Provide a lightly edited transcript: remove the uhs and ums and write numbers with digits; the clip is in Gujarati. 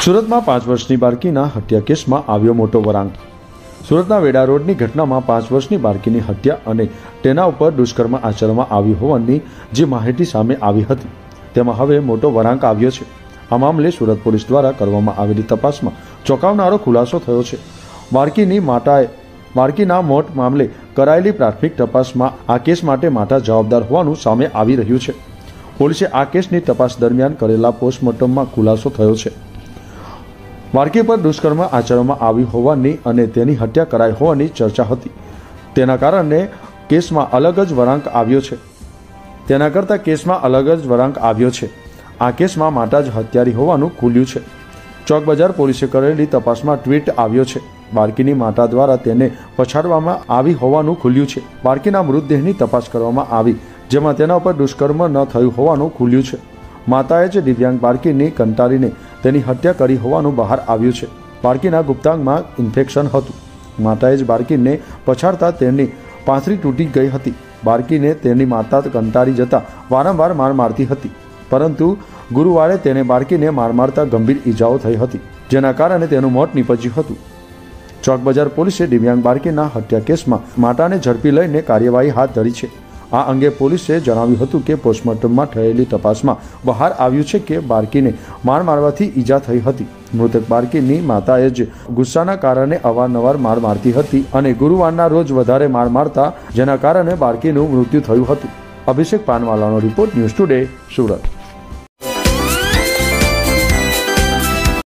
સુરતમાં 5 વર્ષની બાળકીના હત્યા કેસમાં આવ્યો મોટો વળાંક। સુરતના વેડા રોડની ઘટનામાં 5 વર્ષની બાળકીની હત્યા અને તેના ઉપર દુષ્કર્મ આચરવામાં આવ્યું હોવાની જે માહિતી સામે આવી હતી, તેમાં હવે મોટો વળાંક આવ્યો છે। આ મામલે સુરત પોલીસ દ્વારા કરવામાં આવેલી તપાસમાં ચોંકાવનારો ખુલાસો થયો છે। બાળકીની માતાએ બાળકીના મોત મામલે કરાયેલી પ્રાથમિક તપાસમાં આ કેસ માટે માતા જવાબદાર હોવાનું સામે આવી રહ્યું છે। પોલીસે આ કેસની તપાસ દરમિયાન કરેલા પોસ્ટમોર્ટમમાં ખુલાસો થયો છે। બાળકી પર દુષ્કર્મ આચરવામાં આવ્યું હોવાની અને તેની હત્યા કરાઈ હોવાની ચર્ચા હતી, તેના કારણે કેસમાં અલગ જ વળાંક આવ્યો છે। તેના કરતાં કેસમાં અલગ જ વળાંક આવ્યો છે। આ કેસમાં માતા જ હત્યારી હોવાનું ખુલ્યું છે। ચોક બજાર પોલીસે કરેલી તપાસમાં ટ્વીટ આવ્યો છે। બાળકીની માતા દ્વારા તેને પછાડવામાં આવી હોવાનું ખુલ્યું છે। બાળકીના મૃતદેહની તપાસ કરવામાં આવી, જેમાં તેના ઉપર દુષ્કર્મ ન થયું હોવાનું ખુલ્યું છે। માતાએ જ દિવ્યાંગ બાળકીને કંટાળીને તેની હત્યા કરી હોવાનું બહાર આવ્યું છે। બાળકીના ગુપ્તાંગમાં ઇન્ફેક્શન હતું। માતાએ જ બાળકીને પછાડતા તેની પાંસરી તૂટી ગઈ હતી। બાળકીને તેની માતા કંટાળી જતા વારંવાર માર મારતી હતી, પરંતુ ગુરુવારે તેને બાળકીને માર મારતા ગંભીર ઈજાઓ થઈ હતી, જેના કારણે તેનું મોત નીપજ્યું હતું। ચોક બજાર પોલીસે દિવ્યાંગ બાળકીના હત્યા કેસમાં માતાને ઝડપી લઈને કાર્યવાહી હાથ ધરી છે। આ અંગે પોલીસે જણાવ્યું હતું કે પોસ્ટમોર્ટમમાં થયેલી તપાસમાં બહાર આવ્યું છે કે બાળકીને માર મારવાથી ઈજા થઈ હતી। મૃતક બાળકીની માતાએ જ ગુસ્સાના કારણે અવારનવાર માર મારતી હતી અને ગુરુવારના રોજ વધારે માર મારતા, જેના કારણે બાળકીનું મૃત્યુ થયું હતું। અભિષેક પાનવાલાનો રિપોર્ટ, ન્યૂઝ ટુડે, સુરત।